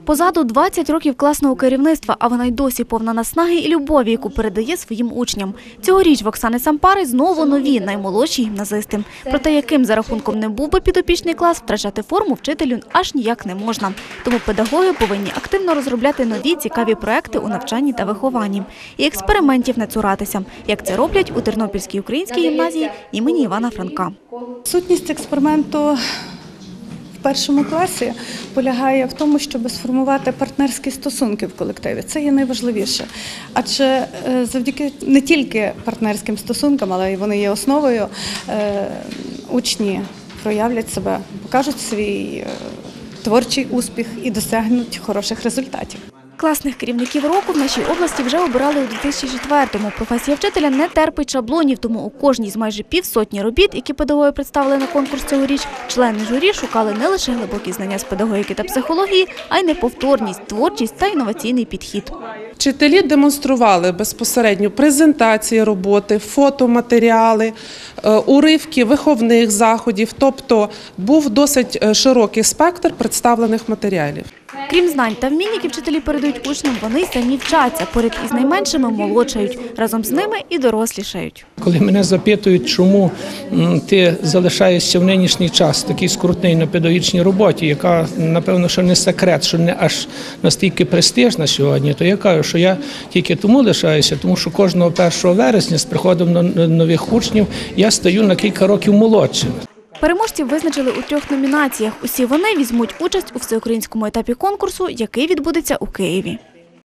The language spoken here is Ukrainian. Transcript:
Позаду 20 років класного керівництва, а вона й досі повна наснаги і любові, яку передає своїм учням. Цьогоріч в Оксани Сампари знову нові, наймолодші гімназисти. Проте яким за рахунком не був би підопічний клас, втрачати форму вчителю аж ніяк не можна. Тому педагоги повинні активно розробляти нові цікаві проекти у навчанні та вихованні. І експериментів не цуратися, як це роблять у Тернопільській українській гімназії імені Івана Франка. Сутність експерименту в першому класі полягає в тому, щоб сформувати партнерські стосунки в колективі. Це є найважливіше. Адже завдяки не тільки партнерським стосункам, але й вони є основою, учні проявлять себе, покажуть свій творчий успіх і досягнуть хороших результатів. Класних керівників року в нашій області вже обирали у 2004-му. Професія вчителя не терпить шаблонів, тому у кожній з майже півсотні робіт, які педагоги представили на конкурс цьогоріч, члени журі шукали не лише глибокі знання з педагогіки та психології, а й неповторність, творчість та інноваційний підхід. Вчителі демонстрували безпосередньо презентації роботи, фотоматеріали, уривки виховних заходів, тобто був досить широкий спектр представлених матеріалів. Крім знань та вмінь, які вчителі передають учням, вони й самі вчаться, поряд із найменшими молодшають, разом з ними і дорослішають. Коли мене запитують, чому ти залишаєшся в нинішній час такий скрутний на педагогічній роботі, яка, напевно, що не секрет, що не аж настільки престижна сьогодні, то я кажу, що я тільки тому лишаюся, тому що кожного 1 вересня з приходом нових учнів я стаю на кілька років молодшим. Переможців визначили у 3 номінаціях. Усі вони візьмуть участь у всеукраїнському етапі конкурсу, який відбудеться у Києві.